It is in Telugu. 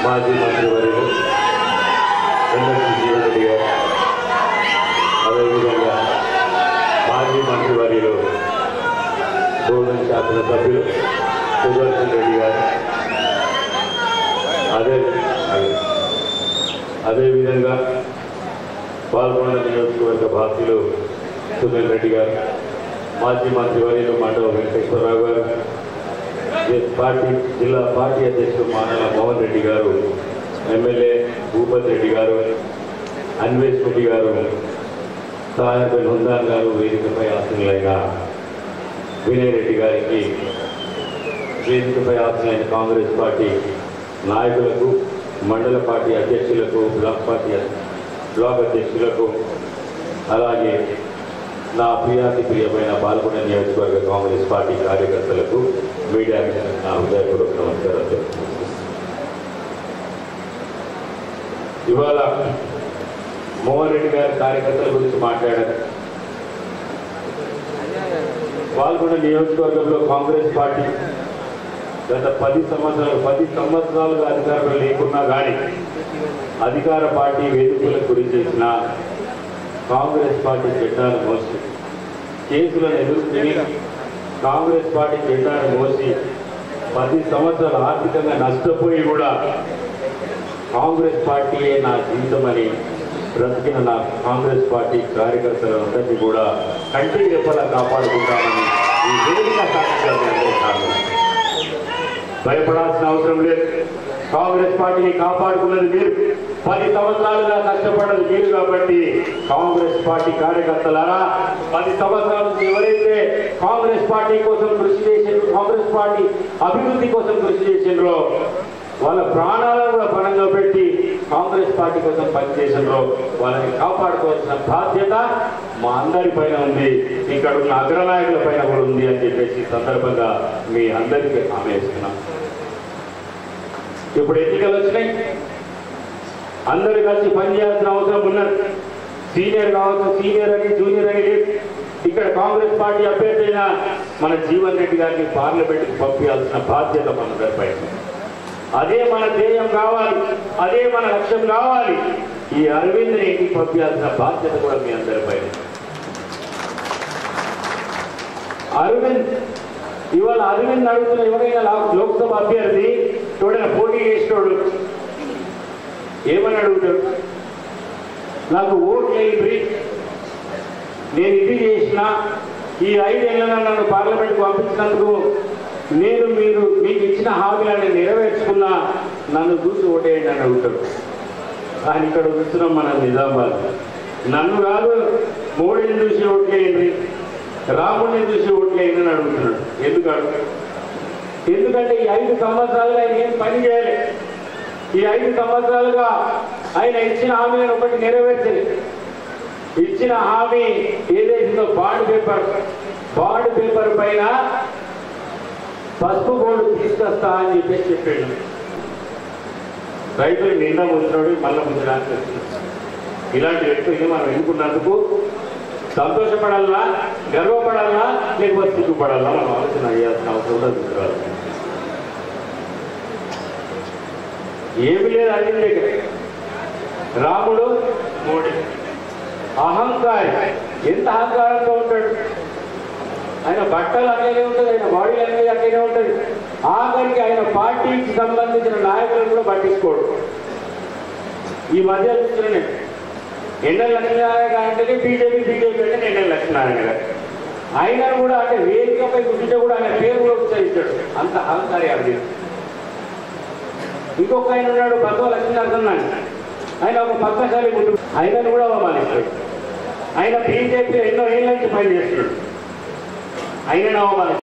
మాజీ మంత్రివర్యులు ఎమ్మెల్సీ జీవన్ రెడ్డి గారు, అదేవిధంగా మాజీ మంత్రివర్యులు బోధన శాసన సభ్యులు సుదర్శన్ రెడ్డి గారు, అదేవిధంగా పాల్గొండ నియోజకవర్గ బాధ్యులు సునీల్ రెడ్డి గారు, మాజీ మంత్రివర్యులు మండవ వెంకటేశ్వరరావు గారు, జిల్లా పార్టీ అధ్యక్షులు మానల మోహన్ రెడ్డి గారు, ఎమ్మెల్యే భూపతి రెడ్డి గారు, అన్వేష్ రెడ్డి గారు, సాహెబ్ హుందాన్ గారు, వేదికపై ఆసీనులైన వినయ్ రెడ్డి గారికి, వేదికపై ఆసీనులైన కాంగ్రెస్ పార్టీ నాయకులకు, మండల పార్టీ అధ్యక్షులకు, బ్లాక్ అధ్యక్షులకు, అలాగే నా ప్రియమైన పాల్గొండ నియోజకవర్గ కాంగ్రెస్ పార్టీ కార్యకర్తలకు, మీడియాకి నా హృదయపూర్వక నమస్కారాలు చెప్తున్నాను. ఇవాళ మోహన్ రెడ్డి గారి కార్యకర్తల గురించి మాట్లాడారు. పాల్గొండ నియోజకవర్గంలో కాంగ్రెస్ పార్టీ గత 10 సంవత్సరాలుగా అధికారంలో లేకున్నా కానీ అధికార పార్టీ వేదికలకు గురి చేసిన కాంగ్రెస్ పార్టీ జెండాను మోసి, కేసులను ఎదుర్కొని కాంగ్రెస్ పార్టీ జెండాను మోసి 10 సంవత్సరాలు ఆర్థికంగా నష్టపోయి కూడా కాంగ్రెస్ పార్టీయే నా జీవితమని బ్రతికిన నా కాంగ్రెస్ పార్టీ కార్యకర్తలందరినీ కూడా కంటికి రెప్పలా కాపాడుకుంటామని ఈ వేదిక సాక్షిగా భయపడాల్సిన అవసరం లేదు. కాంగ్రెస్ పార్టీని కాపాడుకున్నది మీరు, 10 సంవత్సరాలుగా కష్టపడ్డది మీరు. కాబట్టి కాంగ్రెస్ పార్టీ కార్యకర్తలారా, 10 సంవత్సరాల నుంచి ఎవరైతే కాంగ్రెస్ పార్టీ కోసం కృషి చేసిండ్రో, కాంగ్రెస్ పార్టీ అభివృద్ధి కోసం కృషి చేసిండ్రో, వాళ్ళ ప్రాణాలను కూడా పణంగా పెట్టి కాంగ్రెస్ పార్టీ కోసం పనిచేసిండ్రో వాళ్ళని కాపాడుకోవాల్సిన బాధ్యత మా అందరి పైన ఉంది, ఇక్కడ ఉన్న అగ్రనాయకుల పైన కూడా ఉంది అని చెప్పేసి సందర్భంగా మీ అందరికీ హామీ ఇస్తున్నాం. ఇప్పుడు ఎన్నికలు వచ్చినాయి, అందరూ కలిసి పనిచేయాల్సిన అవసరం ఉన్నది. సీనియర్ కావచ్చు, సీనియర్ అని జూనియర్ అని లేదు. ఇక్కడ కాంగ్రెస్ పార్టీ అభ్యర్థి అయిన మన జీవన్ రెడ్డి గారిని పార్లమెంట్కి పంపించాల్సిన బాధ్యత మనందరిపై. అదే మన ధ్యేయం కావాలి, అదే మన లక్ష్యం కావాలి. ఈ అరవింద్ని ఇంటికి పంపించాల్సిన బాధ్యత కూడా మీ అందరిపై. ఇవాళ అరవింద్ అడుగుతున్న ఎవరైనా లోక్సభ అభ్యర్థి ఎవడైనా పోటీ చేసినోడు ఏమని అడుగుతాడు? నాకు ఓట్లు వేయండి, నేను ఇది చేసిన, ఈ 5 ఏళ్ళలో నన్ను పార్లమెంట్కి పంపించినందుకు మీకు ఇచ్చిన హామీలను నెరవేర్చుకున్నా, నన్ను చూసి ఓటేయండి అని అడుగుతాడు. కానీ ఇక్కడ చూస్తున్నాం మన నిజామాబాద్, నన్ను కాదు మోడీని చూసి ఓట్లేయండి, రాముడిని చూసి ఓట్లేయండి అని అడుగుతున్నాడు. ఎందుకంటే ఈ 5 సంవత్సరాలుగా ఆయన ఏం పని చేయాలి. ఈ 5 సంవత్సరాలుగా ఆయన ఇచ్చిన హామీలను ఒకటి నెరవేర్చలేదు. ఇచ్చిన హామీ ఏదైతుందో బాండ్ పేపర్ పైన పసుపు బోర్డు తీసుకొస్తా అని చెప్పాడు. రైతులు నిండా ముంచినాడు, మళ్ళీ ముంచడానికి వస్తున్నాడు. ఇలాంటి వ్యక్తుల్ని మనం ఎన్నుకున్నందుకు సంతోషపడాలా, గర్వపడాలా, లేకపోతే సిగ్గుపడాలా మనం ఆలోచన అయ్యాల్సిన అవసరం కూడా తీసుకురాలి. ఏమి లేదు అరవింద్ దగ్గర. రాముడు మోడీ అహంకారి, ఎంత అహంకారంగా ఉంటాడు. ఆయన బట్టలు అట్లనే ఉంటుంది, ఆయన బాడీ అనేది అట్లనే ఉంటుంది. ఆఖరికి ఆయన పార్టీకి సంబంధించిన నాయకులను కూడా పట్టించుకోడు. ఈ మధ్య చూస్తున్నాను, ఎండల లక్ష్మీనారాయణ గారు అంటేనే బీజేపీ అంటే ఎండల లక్ష్మీనారాయణ గారు. ఆయన కూడా అంటే వేదికపై కూర్చుంటే కూడా ఆయన పేరు కూడా ఉచ్చరిస్తాడు. అంత అహంకారి అది. ఇంకొక ఆయన ఉన్నాడు బసవ లక్ష్మీనరసింహన్, ఆయన ఒక పక్కసారి ముందు ఆయనను కూడా అవమానిస్తాడు. ఆయన బీజేపీ ఎన్నో ఏళ్ళ నుంచి పనిచేస్తున్నాడు, ఆయనను అవమానిస్తాడు.